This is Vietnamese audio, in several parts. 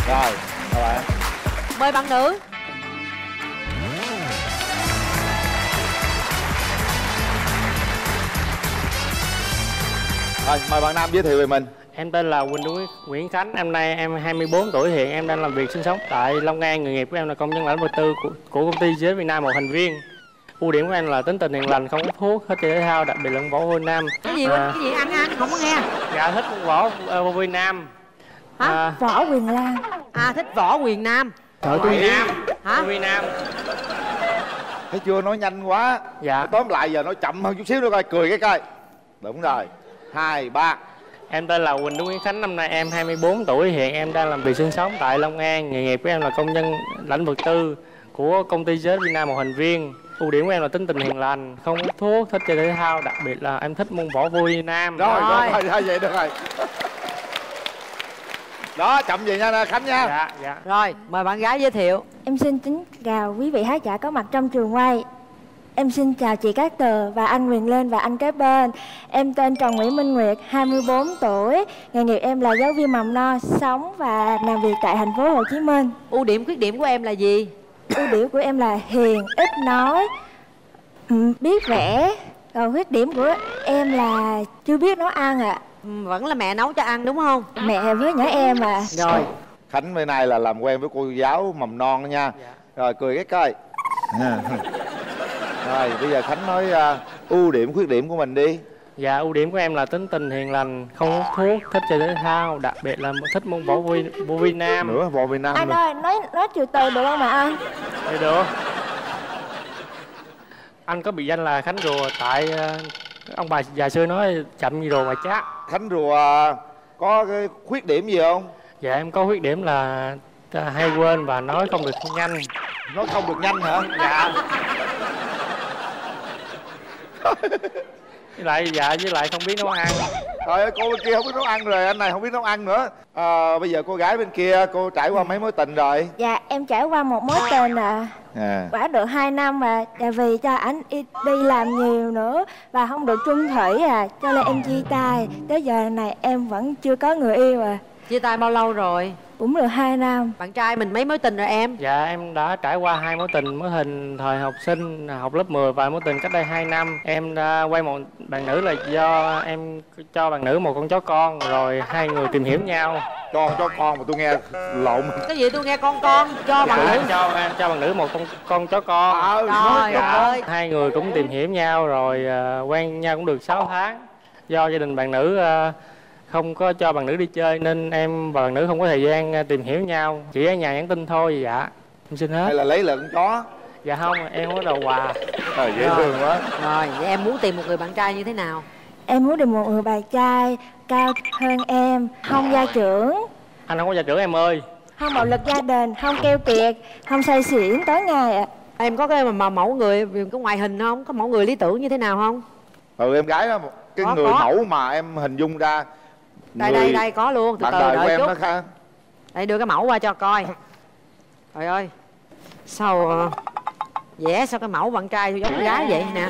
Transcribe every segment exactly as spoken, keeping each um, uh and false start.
Rồi, các bạn. Mời bạn nữ. Rồi, mời bạn nam giới thiệu về mình. Em tên là Quỳnh Đuối Nguyễn Khánh, năm nay em hai mươi bốn tuổi, hiện em đang làm việc sinh sống tại Long An. Nghề nghiệp của em là công nhân lĩnh vực tư của, của công ty Giấy Việt Nam một thành viên. Ưu điểm của em là tính tình hiền lành, không hút thuốc, thích chơi thể thao, đặc biệt là võ Việt Nam. Cái gì à, cái gì ăn ăn không có nghe. Dạ thích võ uh, Việt Nam. Hả? À, Võ Quyền Lam. À thích võ Quyền Nam. Trời tôi Việt Nam. Hả? Việt Nam. Thấy chưa, nói nhanh quá. Dạ. Tóm lại giờ nói chậm hơn chút xíu nữa coi, cười cái coi. Đúng rồi. Hai, ba. Em tên là Quỳnh Đuối Nguyễn Khánh, năm nay em hai mươi bốn tuổi, hiện em đang làm việc sinh sống tại Long An. Nghề nghiệp của em là công nhân lĩnh vực tư của công ty Giấy Việt Nam một thành viên. Ưu điểm của em là tính tình hiền lành, không hút thuốc, thích chơi thể thao, đặc biệt là em thích môn võ Việt Nam. Rồi, rồi, rồi, rồi vậy được rồi. Đó, chậm vậy nha Khánh nha. Dạ, dạ. Rồi, mời bạn gái giới thiệu. Em xin kính chào quý vị khán giả có mặt trong trường quay. Em xin chào chị Cát Tường và anh Quyền Linh và anh kế bên. Em tên Trần Nguyễn Minh Nguyệt, hai mươi bốn tuổi. Nghề nghiệp em là giáo viên mầm non, sống và làm việc tại thành phố Hồ Chí Minh. Ưu điểm khuyết điểm của em là gì? Ưu điểm của em là hiền, ít nói, biết vẽ. Còn khuyết điểm của em là chưa biết nấu ăn ạ. À. Ừ, vẫn là mẹ nấu cho ăn đúng không? Mẹ với nhỏ em à. Rồi. Khánh bữa nay là làm quen với cô giáo mầm non đó nha. Dạ. Rồi cười cái coi. Rồi bây giờ Khánh nói uh, ưu điểm khuyết điểm của mình đi. Dạ, ưu điểm của em là tính tình hiền lành, không hút thuốc, thích chơi thể thao, đặc biệt là thích môn võ võ Việt Nam. Nữa, võ Việt Nam. Anh ơi, nói nói từ từ được không mà anh? Dạ được. Anh có biệt danh là Khánh Rùa tại uh, ông bà già xưa nói chậm như rùa mà chát. Khánh Rùa có cái khuyết điểm gì không? Dạ em có khuyết điểm là hay quên và nói không được nhanh. Nói không được nhanh hả? Dạ. Với lại dạ với lại không biết nấu ăn. Trời ơi, cô bên kia không biết nấu ăn rồi, anh này không biết nấu ăn nữa. À, bây giờ cô gái bên kia, cô trải qua mấy mối tình rồi? Dạ em trải qua một mối tình à. À. Đã được hai năm mà tại vì cho ảnh đi làm nhiều nữa và không được chung thủy à, cho nên em chia tay. Tới giờ này em vẫn chưa có người yêu à. Chia tay bao lâu rồi? Cũng được hai năm. Bạn trai mình mấy mối tình rồi em? Dạ em đã trải qua hai mối tình. Mối tình thời học sinh học lớp mười và mối tình cách đây hai năm. Em đã quay một bạn nữ là do em cho bạn nữ một con chó con, rồi hai người tìm hiểu nhau. Cho chó con mà tôi nghe lộn. Cái gì tôi nghe con con cho dạ, bạn nữ cho cho bạn nữ một con con chó con. À, trời dạ. ơi. Hai người cũng tìm hiểu nhau rồi uh, quen nhau cũng được sáu tháng. Do gia đình bạn nữ uh, không có cho bạn nữ đi chơi nên em và bạn nữ không có thời gian tìm hiểu nhau, chỉ ở nhà nhắn tin thôi. Dạ em xin hết. Hay là lấy lợn chó? Dạ không, em không có đồ quà. Trời dễ thương quá. Rồi vậy em muốn tìm một người bạn trai như thế nào? Em muốn tìm một người bạn trai cao hơn em, không gia trưởng. Anh không có gia trưởng em ơi. Không bạo lực gia đình, không keo kiệt, không say xỉn tối ngày ạ. À. Em có cái mà, mà mẫu người có ngoại hình không? Có mẫu người lý tưởng như thế nào không? Ừ em gái đó, cái có, người có. mẫu mà em hình dung ra. Đây người... đây đây có luôn, từ bạn từ đời đợi của em chút. đó Khá. Đây đưa cái mẫu qua cho coi. Trời ơi, sao vẽ sao cái mẫu bạn trai tôi giống con gái vậy nè.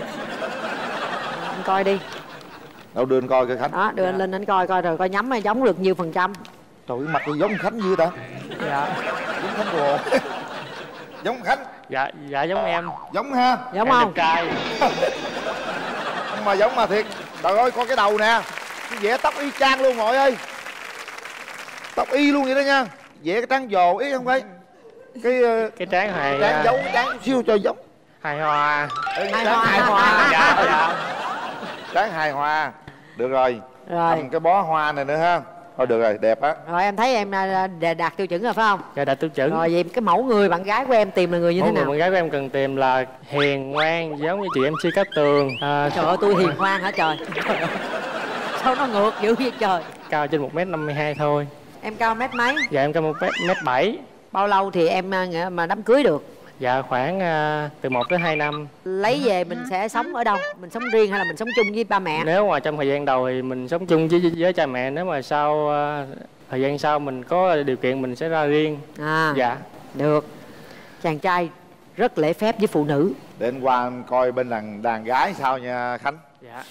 Anh coi đi. Đâu đưa anh coi coi Khánh. Đó, đưa anh lên anh coi coi rồi coi nhắm hay giống được nhiêu phần trăm. Trời ơi, mặt tôi giống Khánh dữ ta. Dạ. Giống Khánh Rùa. Giống Khánh. Dạ, dạ giống em. Giống ha. Giống em không? đẹp trai. Nhưng mà giống mà thiệt. Trời ơi, coi cái đầu nè. Vẽ tóc y chang luôn mọi ơi. Tóc y luôn vậy đó nha. Vẽ cái trán dồ ý không phải. Cái cái trán hài. Trán giấu cái trán chút xíu cho giống. Hài hòa. Hài trán hòa. hài hòa. Dạ, dạ. Trán hài hòa. Được rồi. Rồi. Cầm cái bó hoa này nữa ha. Thôi được rồi, đẹp á. Rồi em thấy em đạt tiêu chuẩn rồi phải không? Dạ đạt tiêu chuẩn. Rồi vậy cái mẫu người bạn gái của em tìm là người như mẫu thế nào? người bạn gái của em cần tìm là hiền ngoan giống như chị em xê Cát Tường. À, trời ơi tôi hiền ngoan hả trời. Sao nó ngược dữ vậy trời. Cao trên một mét năm mươi hai thôi. Em cao mét mấy? Dạ em cao một mét bảy. Bao lâu thì em mà đám cưới được? Dạ khoảng uh, từ một tới hai năm. Lấy về mình sẽ sống ở đâu? Mình sống riêng hay là mình sống chung với ba mẹ? Nếu mà trong thời gian đầu thì mình sống chung với, với cha mẹ. Nếu mà sau uh, thời gian sau mình có điều kiện mình sẽ ra riêng. À dạ. Được. Chàng trai rất lễ phép với phụ nữ. Để anh qua anh coi bên đàn, đàn gái sao nha Khánh. Dạ.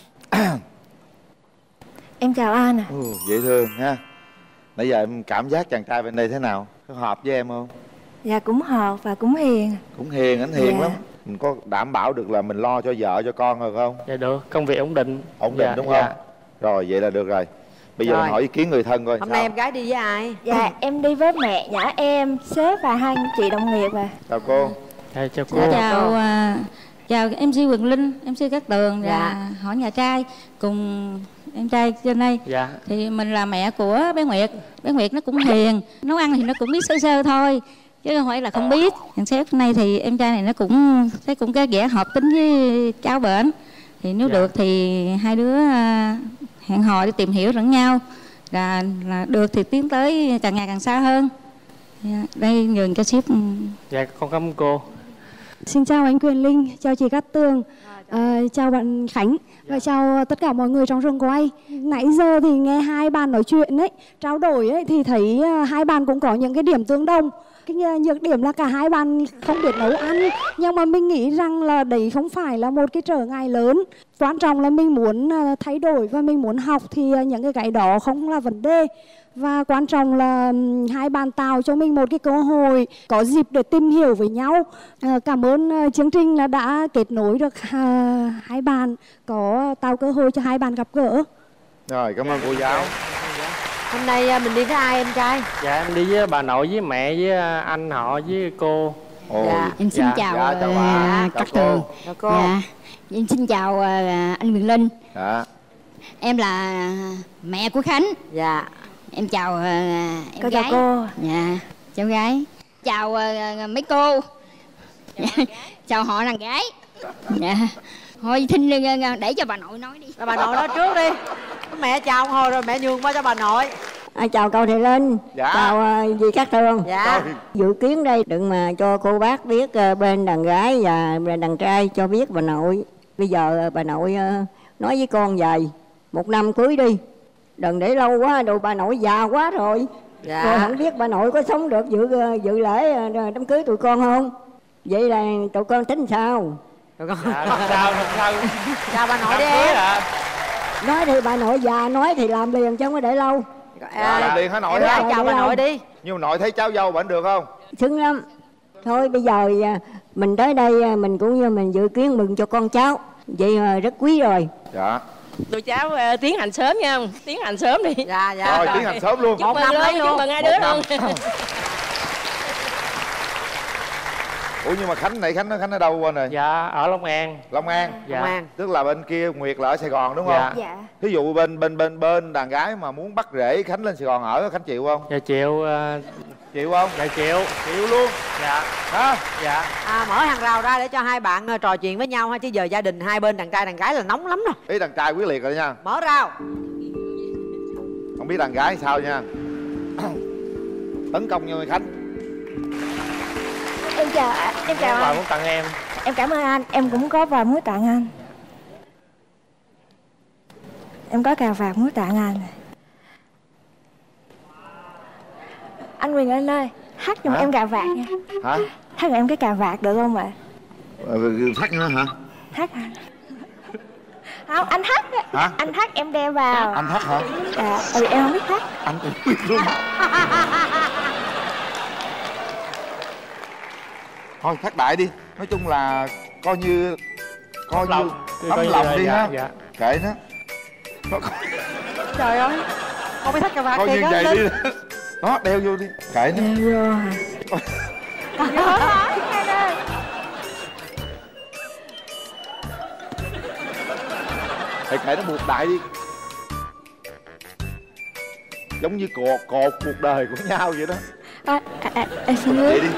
Em chào anh à. Ừ, dễ thương ha. Nãy giờ em cảm giác chàng trai bên đây thế nào? Có hợp với em không? Dạ cũng hợp và cũng hiền. Cũng hiền, anh hiền Dạ. lắm. Mình có đảm bảo được là mình lo cho vợ cho con rồi không? Dạ được, công việc ổn định. Ổn định Dạ, đúng không? dạ. Rồi vậy là được rồi. Bây giờ Rồi. mình hỏi ý kiến người thân coi. Hôm sao? nay em gái đi với ai? Dạ em đi với mẹ nhỏ em, sếp và hai anh chị đồng nghiệp à. Chào cô. Dạ, chào cô. Dạ, chào à, chào em xê Quỳnh Linh, em xê Cát Tường và Dạ. hỏi nhà trai cùng em trai trên đây. Dạ. Thì mình là mẹ của bé Nguyệt. Bé Nguyệt nó cũng hiền, nấu ăn thì nó cũng biết sơ sơ thôi, chứ không phải là không biết. Thằng sếp này thì em trai này nó cũng thấy cũng cái vẻ hợp tính với cháu bển. Thì nếu Dạ. được thì hai đứa à, hẹn hò để tìm hiểu lẫn nhau. Là, là được thì tiến tới càng ngày càng xa hơn. Dạ, đây nhường cho sếp. Dạ, con cảm ơn cô. Xin chào anh Quyền Linh, chào chị Cát Tường, à, chào bạn Khánh và chào tất cả mọi người trong trường quay. Nãy giờ thì nghe hai bạn nói chuyện ấy, trao đổi ấy thì thấy uh, hai bạn cũng có những cái điểm tương đồng. Cái uh, nhược điểm là cả hai bạn không biết nấu ăn, nhưng mà mình nghĩ rằng là đấy không phải là một cái trở ngại lớn. Quan trọng là mình muốn uh, thay đổi và mình muốn học thì uh, những cái cái đó không là vấn đề. Và quan trọng là um, hai bạn tạo cho mình một cái cơ hội có dịp để tìm hiểu với nhau. À, cảm ơn uh, chương trình là đã kết nối được uh, hai bạn, có tạo cơ hội cho hai bạn gặp gỡ. Rồi cảm ơn cô giáo. Hôm nay à, mình đi với ai em trai? Dạ, em đi với bà nội với mẹ với anh họ với cô. Ôi. Dạ. Em xin Dạ, chào, dạ, chào uh, bà, chào Cát cô. Tường. Chào cô. Dạ. Em xin chào uh, anh Quyền Linh. Dạ. Em là mẹ của Khánh. Dạ. Em chào uh, em Cô gái. chào cô. Dạ, cháu gái. Chào uh, mấy cô. Chào, chào họ nàng gái. Dạ. Thôi xin uh, để cho bà nội nói đi. Rồi bà nội nói trước đi. Mẹ chào hồi rồi mẹ nhường qua cho bà nội. À, chào cậu Thị Linh, Dạ. chào uh, dì Cát Tường. Dạ. Rồi. Dự kiến đây đừng mà cho cô bác biết uh, bên đàn gái và bên đàn trai cho biết bà nội. Bây giờ uh, bà nội uh, nói với con vầy, một năm cưới đi, đừng để lâu quá, đồ bà nội già quá rồi. Dạ. Rồi không biết bà nội có sống được dự uh, dự lễ uh, đám cưới tụi con không? Vậy là tụi con tính sao? Rồi con. Dạ, làm sao, làm sao. Chào bà nội đi Đám cưới em. ạ. Nói thì bà nội già, nói thì làm liền chứ không có để lâu. Dạ, làm liền hả nội Em hả? gái chào bà nội đi. Nhưng mà nội thấy cháu dâu vẫn được không? Xứng lắm. Thôi bây giờ à, mình tới đây à, mình cũng như mình dự kiến mừng cho con cháu. Vậy à, rất quý rồi. Dạ. Tụi cháu uh, tiến hành sớm nha, tiến hành sớm đi. Dạ dạ. Rồi tiến hành sớm luôn. Chúc Một mừng năm luôn, lấy luôn. chúc mừng hai đứa Một luôn. Ủa nhưng mà Khánh này Khánh Khánh ở đâu quên rồi? Dạ, ở Long An. Long An. Dạ. Công an. Tức là bên kia Nguyệt là ở Sài Gòn đúng không? Dạ. Dạ. Ví dụ bên bên bên bên đàn gái mà muốn bắt rễ Khánh lên Sài Gòn ở, Khánh chịu không? Dạ chịu. uh, Chịu không? Dạ chịu. Chịu luôn. Dạ. Hả? Dạ. À, mở hàng rào ra để cho hai bạn ờ, trò chuyện với nhau ha, chứ giờ gia đình hai bên đàn trai đàn gái là nóng lắm rồi. Ý đàn trai quyết liệt rồi nha. Mở rào. Không biết đàn gái sao nha. Tấn công như Khánh. Em chào em chào Bà anh. muốn tặng em. Em cảm ơn anh. Em cũng có vài muốn tặng anh. Em có cà vạt muốn tặng anh. Anh Quyền Linh ơi, hát giùm Hả? em cà vạt nha. Hả? Hát giùm em cái cà vạt được không ạ? Ờ, Thắt nữa hả? Hát hả? Không, anh hát á. Hả? Anh hát em đeo vào. Anh thắt hả? Dạ, tại vì em không biết hát. Anh cũng biết luôn. Thôi thắt đại đi. Nói chung là coi như coi như tấm Coi như lòng là- đi dạ, ha. dạ. Kệ nó. Coi, coi, Trời ơi. Không biết thắt cà vạt coi thiệt như á vậy Linh. đi. Đó đeo vô đi. Kệ nó. Đeo vô hả? Anh ơi. Thầy kệ nó buộc đại đi. Giống như cột cột cuộc đời của nhau vậy đó. À, à, à, em xin Vậy lỗi. đi.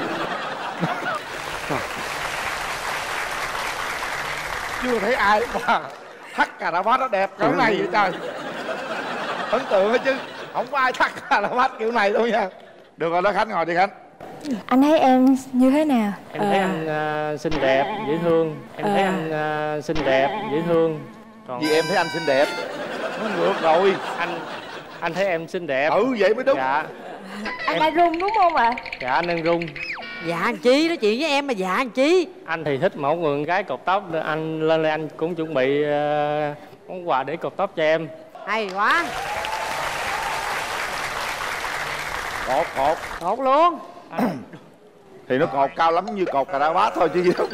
Chưa thấy ai mà thắt cà vạt nó đẹp cỡ này vậy trời. Ấn tượng hết chứ. Không có ai thắt cà vạt kiểu này đâu nha. Được rồi đó Khánh, ngồi đi Khánh. Anh thấy em như thế nào? Em thấy anh uh, xinh đẹp, dễ thương. Em thấy anh uh, xinh đẹp, dễ thương. Còn Vì em thấy anh xinh đẹp. Nó ngược rồi. anh anh thấy em xinh đẹp. Ừ vậy mới đúng. Dạ. Anh đang run đúng không ạ? Dạ anh đang run. Dạ anh Chí nói chuyện với em mà dạ anh Chí. Anh thì thích một người con gái cột tóc. Anh lên đây anh cũng chuẩn bị uh, món quà để cột tóc cho em. Hay quá. Cột cột Cột luôn. Thì nó cột cao lắm như cột cà ra bát thôi chứ gì đâu.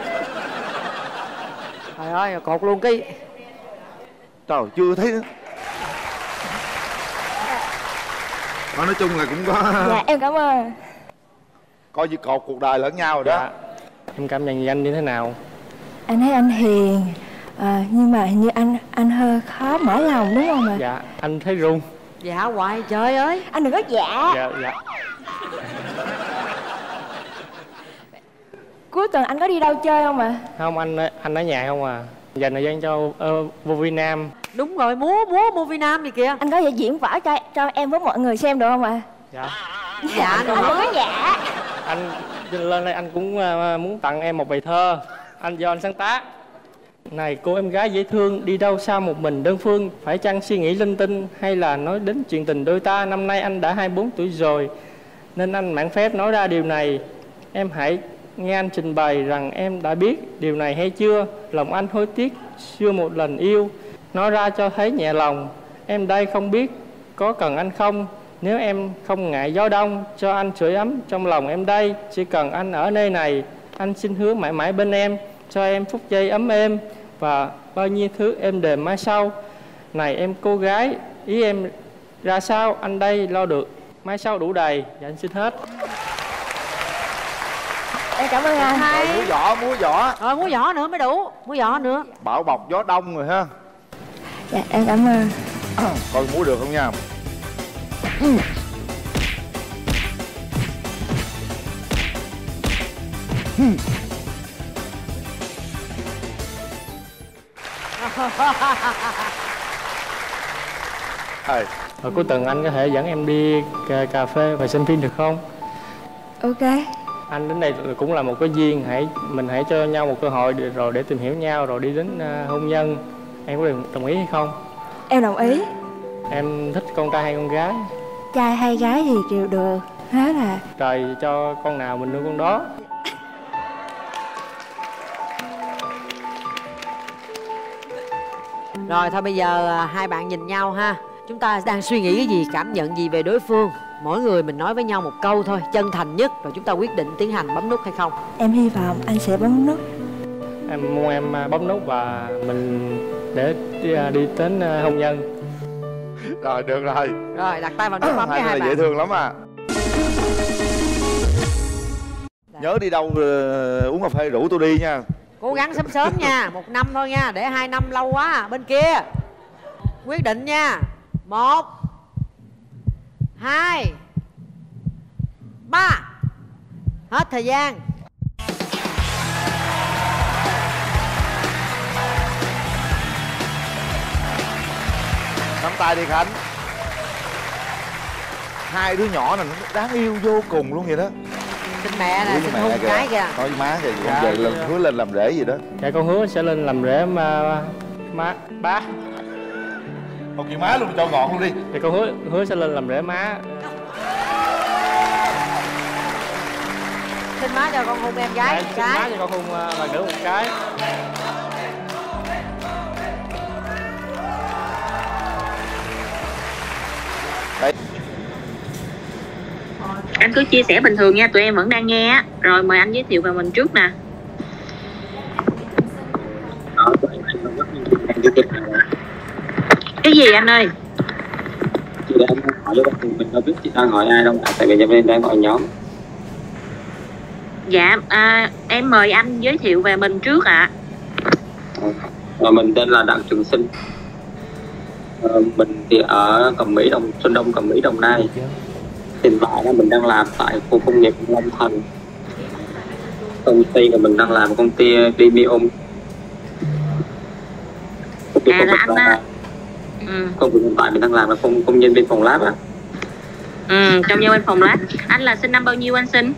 Trời ơi, cột luôn cái. Trời, chưa thấy nữa. Nói, nói chung là cũng có. Dạ em cảm ơn. Coi như cột cuộc đời lẫn nhau rồi đó. Dạ. Em cảm nhận anh như thế nào? Anh thấy anh hiền, à, nhưng mà hình như anh anh hơi khó mở lòng đúng không ạ? Dạ, anh thấy run. Dạ hoài trời ơi. Anh đừng có dạ. Dạ, dạ. Cuối tuần anh có đi đâu chơi không ạ? Không, anh anh ở nhà không à. Dành thời gian cho uh, vô Việt Nam. Đúng rồi, múa múa movie nam gì kìa. Anh có thể diễn vở cho cho em với mọi người xem được không ạ? Dạ. Dạ anh đừng có dạ. Anh lên đây anh cũng uh, muốn tặng em một bài thơ. Anh do anh sáng tác. Này cô em gái dễ thương, đi đâu xa một mình đơn phương, phải chăng suy nghĩ linh tinh hay là nói đến chuyện tình đôi ta. Năm nay anh đã hai mươi bốn tuổi rồi, nên anh mạn phép nói ra điều này. Em hãy nghe anh trình bày rằng em đã biết điều này hay chưa. Lòng anh hối tiếc chưa một lần yêu, nói ra cho thấy nhẹ lòng. Em đây không biết có cần anh không. Nếu em không ngại gió đông, cho anh sưởi ấm trong lòng em đây. Chỉ cần anh ở nơi này, anh xin hứa mãi mãi bên em, cho em phút giây ấm êm và bao nhiêu thứ êm đềm mai sau. Này em cô gái, ý em ra sao anh đây lo được, mai sau đủ đầy. Dạ anh xin hết. Em cảm ơn anh. Rồi múa võ, múa võ. Rồi múa võ nữa mới đủ, múa võ nữa. Bảo bọc gió đông rồi ha. Dạ em cảm ơn. Coi múa được không nha. Rồi cuối tuần anh có thể dẫn em đi cà, cà phê và xem phim được không? Ok. Anh đến đây cũng là một cái duyên, hãy mình hãy cho nhau một cơ hội để, rồi để tìm hiểu nhau rồi đi đến uh, hôn nhân. Em có đồng ý hay không? Em đồng ý. Em thích con trai hay con gái? Trai hay gái thì đều được hết à. Trời cho con nào mình nuôi con đó. Rồi thôi bây giờ hai bạn nhìn nhau ha. Chúng ta đang suy nghĩ cái gì, cảm nhận gì về đối phương. Mỗi người mình nói với nhau một câu thôi, chân thành nhất. Rồi chúng ta quyết định tiến hành bấm nút hay không. Em hy vọng anh sẽ bấm nút. Em muốn em bấm nút và mình để đi, đi đến hôn nhân. Rồi được rồi. Rồi đặt tay vào nút bấm với hai bạn. Dễ thương lắm à. Nhớ đi đâu uh, uống cà phê rủ tôi đi nha. Cố gắng sớm sớm nha. Một năm thôi nha, để hai năm lâu quá. Bên kia quyết định nha. Một, hai, ba. Hết thời gian. Nắm tay đi Khánh. Hai đứa nhỏ này nó đáng yêu vô cùng luôn vậy đó. Xin mẹ nè, xin hôn cái kìa. Nói với má kìa, Dạ, về lần dạ. hứa lên làm rể gì đó. Dạ con hứa sẽ lên làm rể mà má bá. Một chuyện má luôn, cho gọn luôn đi. Thì con hứa hứa sẽ lên làm rể má. Xin má cho con hôn em gái Dạ, một xin cái. má cho con hôn uh, lần nữa một cái. Đây. Anh cứ chia sẻ bình thường nha, tụi em vẫn đang nghe á. Rồi mời anh giới thiệu về mình trước nè. Cái gì anh ơi? Chị đang hỏi với mình đâu biết chị đang hỏi ai đâu, tại vì em đang gọi nhóm. Dạ, à, em mời anh giới thiệu về mình trước ạ. À, mình tên là Đặng Trường Sinh. À, mình thì ở Cẩm Mỹ, Đồng Xuân Đông, Cẩm Mỹ, Đồng Nai. Hiện tại là mình đang làm tại khu công nghiệp Long Thành. Công ty của mình đang làm công ty Dimium. À là anh á. Ừ. Công việc hiện tại mình đang làm là công, công nhân viên phòng lab á. Ừ, công nhân viên phòng lab. Anh là sinh năm bao nhiêu anh sinh?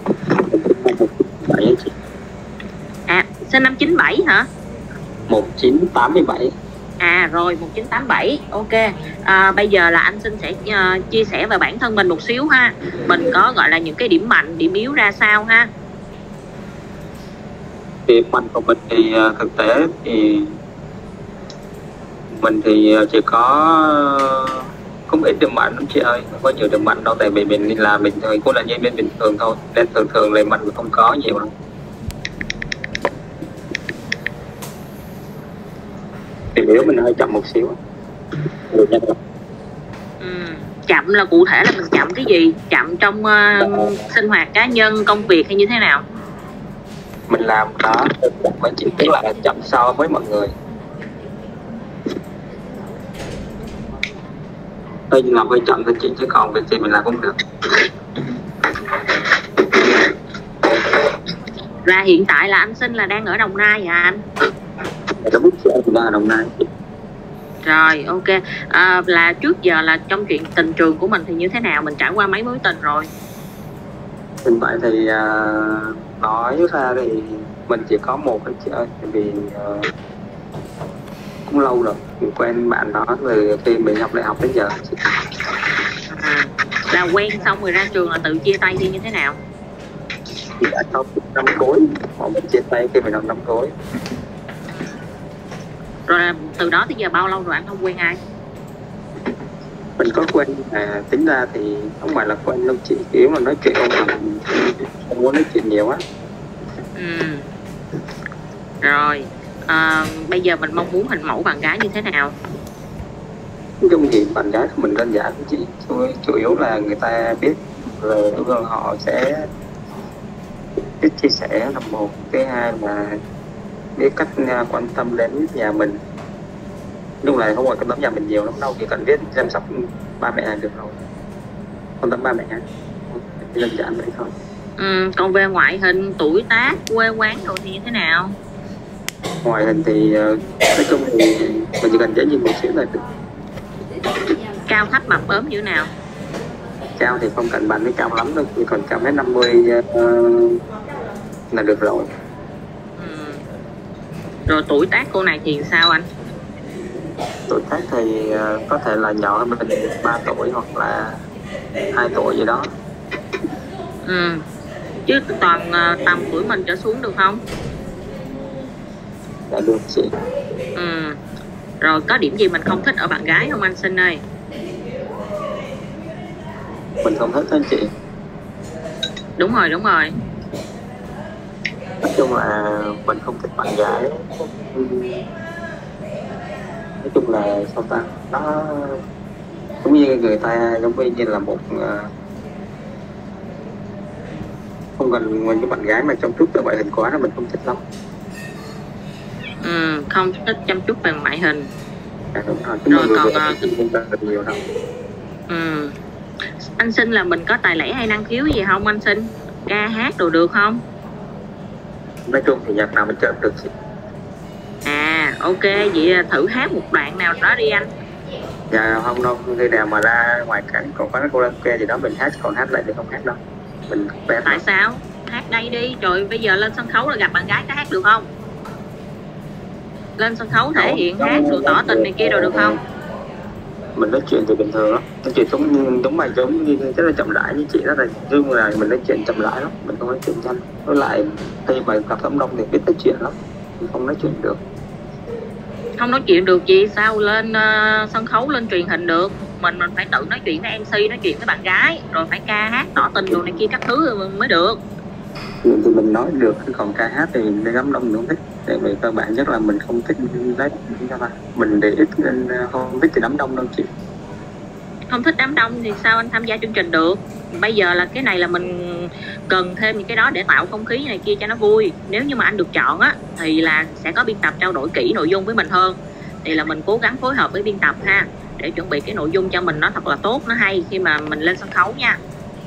Bảy chị. À, sinh năm chín bảy hả? một chín tám bảy. À rồi, một chín tám bảy. Ok. À, bây giờ là anh xin sẽ uh, chia sẻ về bản thân mình một xíu ha. Mình có gọi là những cái điểm mạnh, điểm yếu ra sao ha? Điểm mạnh của mình thì thực tế thì mình thì chỉ có không ít điểm mạnh lắm chị ơi, không có nhiều điểm mạnh đâu, tại vì mình đi làm mình thôi cũng là nhân viên bình thường thôi, nên thường thường là mình không có nhiều đâu. Thì nếu mình hơi chậm một xíu được nhanh lắm. Ừ. Chậm là cụ thể là mình chậm cái gì? Chậm trong uh, sinh hoạt cá nhân, công việc hay như thế nào? Mình làm đó mấy chị, tức là chậm so với mọi người. Hơi làm hơi chậm thôi chị, chứ còn việc gì mình làm cũng được. Là hiện tại là anh Sinh là đang ở Đồng Nai hả anh? Đúng, đang ở Đồng Nai. Rồi, ok. À, là trước giờ là trong chuyện tình trường của mình thì như thế nào? Mình trải qua mấy mối tình rồi? Hiện tại thì uh, nói ra thì mình chỉ có một thôi chị ơi, tại vì uh, cũng lâu rồi mình quen bạn đó từ khi mình học đại học đến giờ. À, là quen xong rồi ra trường là tự chia tay đi như thế nào? Thì đã có năm cuối, bọn mình chia tay khi mình học năm cuối. Rồi từ đó tới giờ bao lâu rồi anh không quen ai? Mình có quen, à, tính ra thì không phải là quen đâu chị, kiểu mà nói chuyện không mình không muốn nói chuyện nhiều á. Ừ. Rồi à, bây giờ mình mong muốn hình mẫu bạn gái như thế nào? Nói chung thì bạn gái của mình đơn giản chị, chủ, chủ yếu là người ta biết rồi họ sẽ biết chia sẻ là một, cái hai là biết cách quan tâm đến nhà mình. Lúc này không phải quan tâm nhà mình nhiều lắm đâu, chỉ cần biết chăm sóc ba mẹ là được rồi, quan tâm ba mẹ đơn giản vậy thôi. Ừ, còn về ngoại hình, tuổi tác, quê quán rồi thì như thế nào? Ngoại hình thì nói chung thì mình chỉ cần dễ nhìn một xíu là được. Cao thấp mập ốm như thế nào? Cao thì không cần bạn với cao lắm đâu, chỉ còn cao mét năm mươi uh, là được rồi. Ừ. Rồi tuổi tác cô này thì sao anh? Tuổi tác thì uh, có thể là nhỏ hơn mình ba tuổi hoặc là hai tuổi gì đó. Ừ. Chứ toàn uh, tầm tuổi mình trở xuống được không? Dạ được chị. Ừ. Rồi có điểm gì mình không thích ở bạn gái không anh Sinh ơi? Mình không thích hơn chị. Đúng rồi, đúng rồi. Nói chung là mình không thích bạn gái. Nói chung là sao ta, nó giống như người ta giống như là một uh, không cần mình cái bạn gái mà chăm chút về ngoại hình quá là mình không thích lắm. Ừ, không thích chăm chút về ngoại hình. À, đúng rồi. Rồi còn không cần nhiều đâu. Ừ. Anh Sinh là mình có tài lẻ hay năng khiếu gì không anh Sinh? Ca hát đồ được không? Nói chung thì nhạc nào mình chơi được chị. À ok, vậy thử hát một đoạn nào đó đi anh. Dạ không đâu, khi nào mà ra ngoài cảnh còn có cô karaoke gì đó mình hát, còn hát lại thì không hát đâu. Mình quen. Tại sao? Hát đây đi, rồi bây giờ lên sân khấu là gặp bạn gái có hát được không? Lên sân khấu thể hiện hát rồi tỏ tình này kia rồi được không? Mình nói chuyện thì bình thường lắm, nói chuyện giống đúng mà giống như rất là chậm rãi như chị, đó là dương là mình nói chuyện chậm rãi lắm, mình không nói chuyện nhanh. Với lại khi mà gặp đám đông thì biết nói chuyện lắm, mình không nói chuyện được. Không nói chuyện được gì sao lên uh, sân khấu lên truyền hình được? Mình mình phải tự nói chuyện với em xê, nói chuyện với bạn gái, rồi phải ca hát tỏ tình đồ này kia các thứ mới được. Chuyện thì mình nói được, còn ca hát thì đám đông không thích. Tại vì cơ bản nhất là mình không thích đấy, mình để ít nên không thích thì đám đông đâu chị. Không thích đám đông thì sao anh tham gia chương trình được? Bây giờ là cái này là mình cần thêm những cái đó để tạo không khí này kia cho nó vui. Nếu như mà anh được chọn á thì là sẽ có biên tập trao đổi kỹ nội dung với mình hơn. Thì là mình cố gắng phối hợp với biên tập ha, để chuẩn bị cái nội dung cho mình nó thật là tốt, nó hay khi mà mình lên sân khấu nha.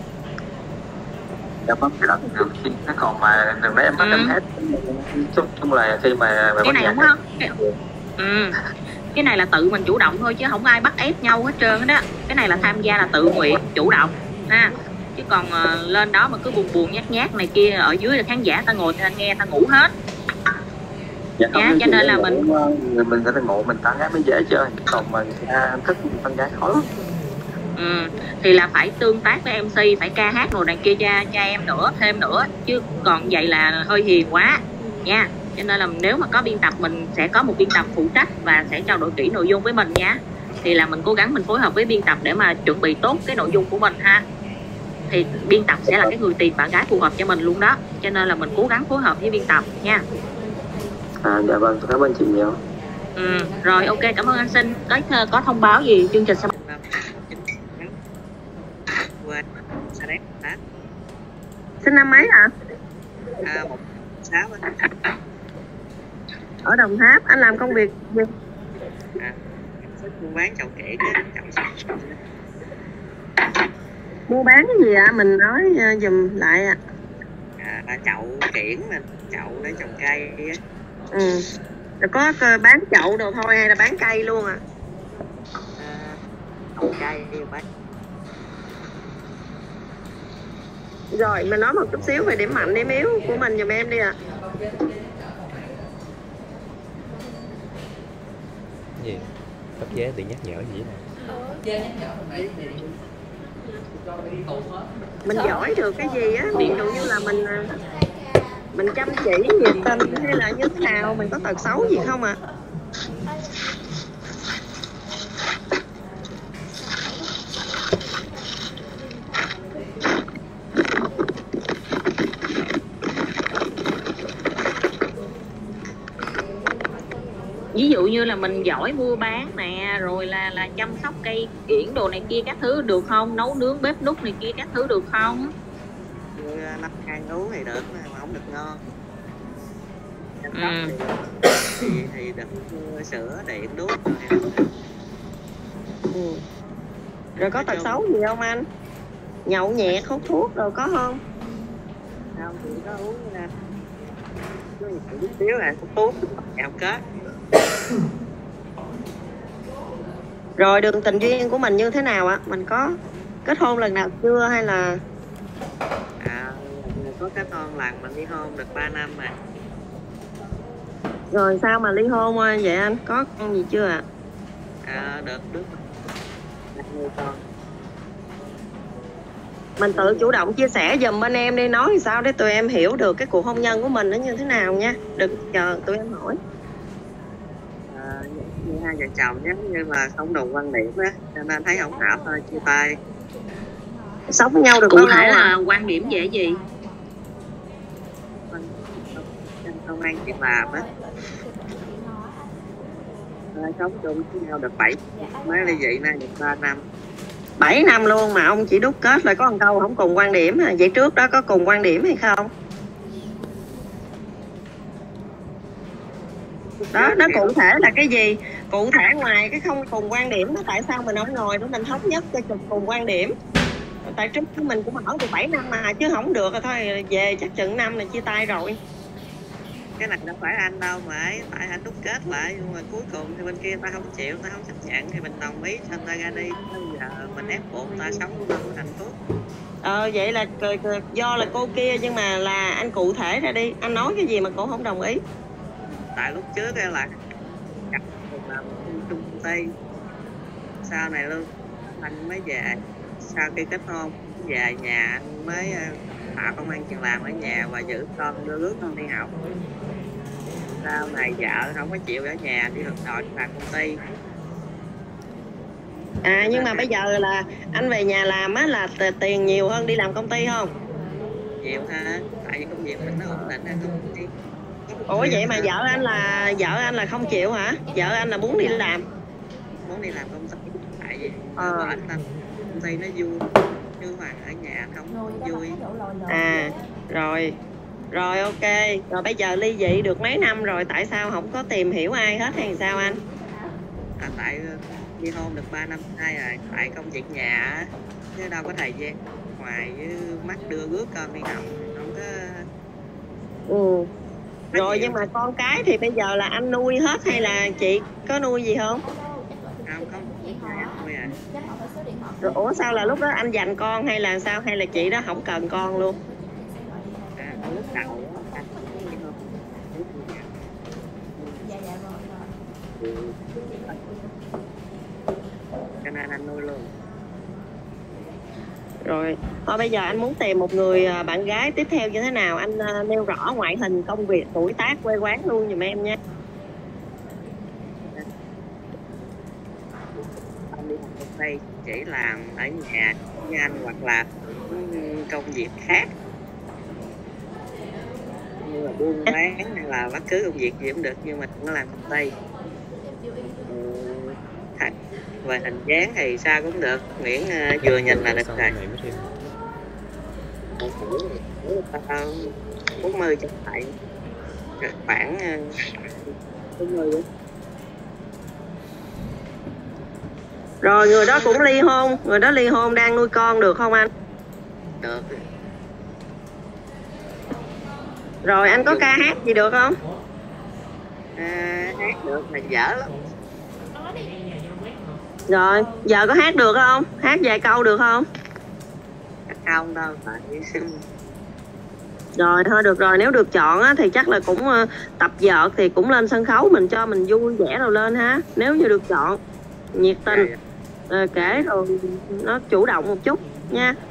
Dạ vâng, cái đó thì được chị. Còn mà đừng nói em bắt em hết. Chung, chung là khi mà, mà cái này không không cái... Ừ. Cái này là tự mình chủ động thôi chứ không ai bắt ép nhau hết trơn đó. Cái này là tham gia là tự nguyện, chủ động ha. Chứ còn uh, lên đó mà cứ buồn buồn nhát nhát này kia, ở dưới là khán giả ta ngồi ta nghe ta ngủ hết. Dạ, dạ cho nên là ngủ, mình mình sẽ ngủ mình tán gái mới dễ chơi, còn mình thích con gái khó lắm. Ừ, thì là phải tương tác với em xê, phải ca hát rồi này kia cho, cho em nữa, thêm nữa. Chứ còn vậy là hơi hiền quá nha. Cho nên là nếu mà có biên tập mình sẽ có một biên tập phụ trách và sẽ trao đổi kỹ nội dung với mình nha. thì là mình cố gắng mình phối hợp với biên tập để mà chuẩn bị tốt cái nội dung của mình ha. Thì biên tập sẽ là cái người tìm bạn gái phù hợp cho mình luôn đó, cho nên là mình cố gắng phối hợp với biên tập nha. À, dạ vâng, cảm ơn chị nhiều. Ừ, rồi ok, cảm ơn anh Sinh. Có có thông báo gì chương trình sao? Sinh năm mấy hả? À, một sáu. Ở Đồng Tháp. Anh làm công việc gì? À, buôn bán chậu kiển á, chậu. Mua bán cái gì ạ? À? Mình nói uh, dùm lại ạ. À. À, chậu kiển mình, chậu để trồng cây á. Ừ. Rồi có bán chậu đồ thôi hay là bán cây luôn à? À, trồng cây bán. Rồi mình nói một chút xíu về điểm mạnh điểm yếu của mình giùm em đi ạ. À. Gì? Cấp chế thì nhắc nhở gì nè? Mình giỏi được cái gì á, ví dụ như là mình mình chăm chỉ, nhiệt tình hay là như thế nào, mình có tật xấu gì không ạ? À? Ví dụ như là mình giỏi mua bán nè, rồi là là chăm sóc cây kiển đồ này kia các thứ được không? Nấu nướng bếp núc này kia các thứ được không? Nấu ăn uống thì được mà không được ngon. Ừ. Thì, thì được sữa điện đuốc rồi. Ừ. Rồi có tật xấu gì không anh? Nhậu nhẹt, hút thuốc rồi có không? Không, thì có uống là có chút xíu là hút thuốc, kẹo kết. Rồi đường tình duyên của mình như thế nào ạ? Mình có kết hôn lần nào chưa hay là? À, có kết hôn lần mình ly hôn được ba năm rồi. Rồi sao mà ly hôn vậy anh? Có con gì chưa ạ? À? À, được đứa con. Mình tự chủ động chia sẻ giùm bên em đi, nói sao để tụi em hiểu được cái cuộc hôn nhân của mình nó như thế nào nha. Đừng chờ tụi em hỏi. À, như hai vợ chồng nhé, nhưng mà không đồng quan điểm á, cho nên thấy không hợp thôi, chia tay. Sống với nhau được Cụ bao thể lâu là à? quan điểm về gì? Công an chuyện làm á. Sống chung với nhau được bảy, mới ly dị nay được ba năm. bảy năm luôn mà ông chỉ đúc kết lại có một câu không cùng quan điểm à? Vậy trước đó có cùng quan điểm hay không? Đó, nó cụ thể là cái gì? Cụ thể ngoài cái không cùng quan điểm đó, tại sao mình không ngồi để mình thống nhất cho cùng quan điểm? Tại trước mình cũng ở được bảy năm mà, chứ không được rồi thôi về chắc chừng năm này chia tay rồi. Cái này đâu phải anh đâu mà ấy, tại anh đúc kết lại nhưng mà cuối cùng thì bên kia ta không chịu, ta không chấp nhận thì mình đồng ý xong ta ra đi. Bây giờ mình ép buộc ta sống với hạnh phúc. Ờ vậy là do là cô kia, nhưng mà là anh cụ thể ra đi, anh nói cái gì mà cô không đồng ý? Tại lúc trước là gặp làm chung công ty, sau này luôn anh mới về, sau khi kết hôn về nhà anh mới tạo công ăn chuyện làm ở nhà và giữ con, đưa rước con đi học. Sau này vợ không có chịu ở nhà đi được đòi làm công ty. À nhưng mà bây giờ là anh về nhà làm á là tiền nhiều hơn đi làm công ty không? Nhiều ha, tại vì công việc mình nó ổn định hơn công ty. Ủa vậy mà vợ anh là vợ anh là không chịu hả? Vợ anh là muốn đi làm. Muốn đi làm công ty, tại vì à. Vợ anh làm công ty nó vui, chứ mà ở nhà không vui. À rồi, rồi ok. Rồi bây giờ ly dị được mấy năm rồi, tại sao không có tìm hiểu ai hết hay sao anh? À, tại ly hôn được ba năm nay rồi, tại công việc nhà chứ đâu có thời gian ngoài với mắt đưa rước con đi học, không có. Ừ. Rồi nhưng mà con cái thì bây giờ là anh nuôi hết hay là chị có nuôi gì không? Không, không, nuôi à. Rồi ủa sao là lúc đó anh dành con hay là sao, hay là chị đó không cần con luôn? À, lúc đầu anh cho nên anh nuôi luôn. Rồi, thôi bây giờ anh muốn tìm một người bạn gái tiếp theo như thế nào? Anh uh, nêu rõ ngoại hình, công việc, tuổi tác, quê quán luôn giùm em nha. chỉ làm ở nhà với anh hoặc là công việc khác như là buôn bán hay là bất cứ công việc gì cũng được, nhưng mà cũng làm công ty. Thật về hình dáng thì sao cũng được, miễn uh, vừa nhìn là được rồi. bốn mươi trở lại khoảng bốn mươi. Rồi người đó cũng ly hôn, người đó ly hôn đang nuôi con được không anh? Được. Rồi anh có ca hát gì được không? À, hát được mà dở lắm. Rồi giờ có hát được không? Hát vài câu được không? Không đâu phải. Rồi thôi được rồi, nếu được chọn á, thì chắc là cũng uh, tập vợt thì cũng lên sân khấu mình cho mình vui vẻ rồi lên ha. Nếu như được chọn nhiệt tình uh, kể rồi nó chủ động một chút nha.